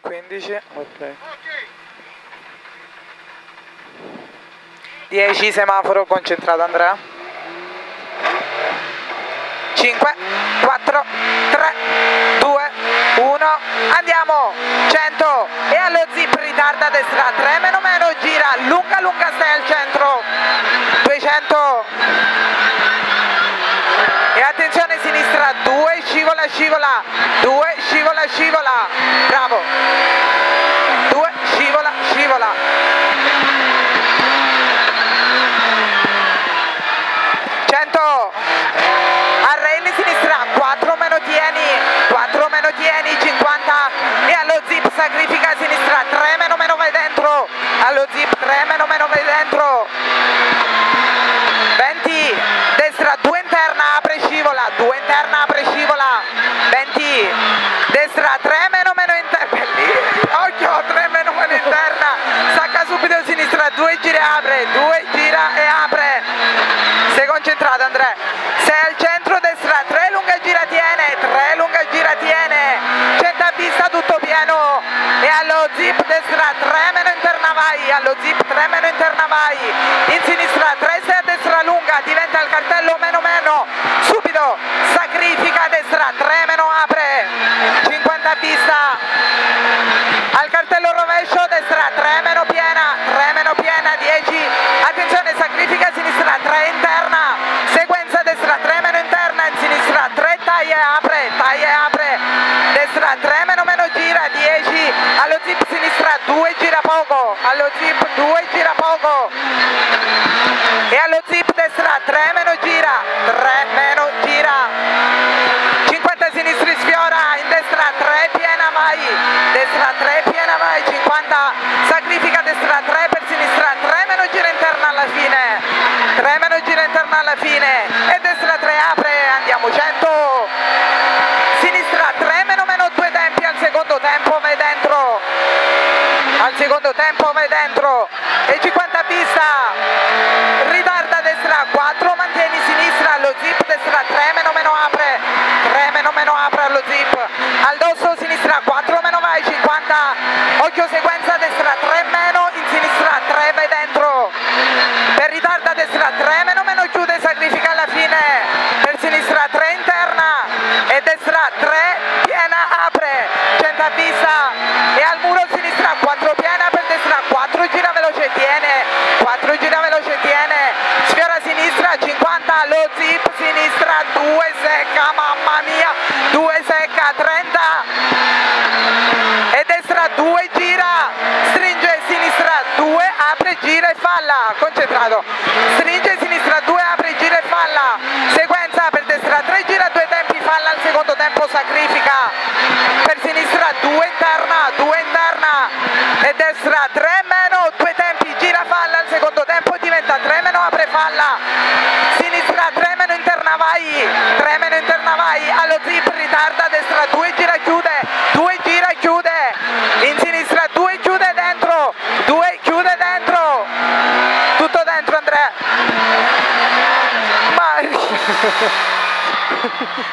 15, ok. 10 semaforo, concentrato Andrea. 5, 4, 3, 2, 1, andiamo, 100 e allo zip, ritarda a destra, 3 meno meno, gira, lunga lunga, stai al centro, 200 e attenzione sinistra, 2, scivola scivola, 2, scivola scivola, bravo, 2, scivola scivola, 100, arreili sinistra, 4 meno tieni, 50 e allo zip, sacrifica a sinistra, 3 meno meno, vai dentro, allo zip, 3 meno meno, vai dentro, 20, destra, 2 interna, apre scivola, 2 interna, apre scivola, 20, destra, 3 meno meno interna, occhio, 3 meno meno interna, stacca subito a sinistra, 2 gira e apre, 2 gira e apre, sei concentrato Andrea, sei al centro, destra, 3 lunga gira tiene, 3 lunga gira tiene, 100 a vista tutto pieno e allo zip destra, 3 meno interna vai, allo zip 3 meno interna vai, in sinistra 3 sei a destra lunga, diventa il cartello meno meno, subito sacrifica a destra, 3 meno apre, 50 a vista, al cartello rovescio destra, 3 meno piena, 10, attenzione sacrifica a sinistra, 3 interna, sequenza destra, 3 meno interna, in sinistra 3 taglia e apre, destra 3 meno meno gira, 10, allo zip sinistra 2 gira poco, allo zip 2 gira poco e allo zip destra 3 meno gira, 50 sinistri sfiora, in destra 3 piena vai, 50, sacrifica destra 3 per sinistra, 3 meno gira interna alla fine, 3 meno gira interna alla fine e destra 3 apre, andiamo, 100, sinistra 3 meno meno, 2 tempi, al secondo tempo vai dentro, e 50 a vista, ritarda a destra, 4 mantieni sinistra, allo zip destra 3 meno meno apre, 3 meno meno apre allo zip, al dosso sinistra 4 meno vai, 50, occhio sequenza destra 3 meno, in sinistra 3 vai dentro, per ritarda a destra 3 meno meno chiude, sacrifica alla fine, per sinistra 3 interna e destra 3 piena apre, 100 a vista e al muro sinistra 4 piena per destra, 4 gira veloce tiene, sfiora a sinistra 50, lo zip sinistra 2 secca, mamma mia, 2 secca, 30 e destra 2 gira, stringe sinistra 2 apre gira e falla, concentrato, stringe sinistra 2 apre gira e falla, sequenza per destra 3 gira 2 tempi, falla al secondo tempo, sacrifica per sinistra 2 interna e destra 3 meno, 2 tempi, gira falla al secondo tempo, diventa 3 meno apre falla, sinistra 3 meno interna vai, allo zip ritarda a destra 2 gira chiude, in sinistra 2 chiude dentro, tutto dentro Andrea,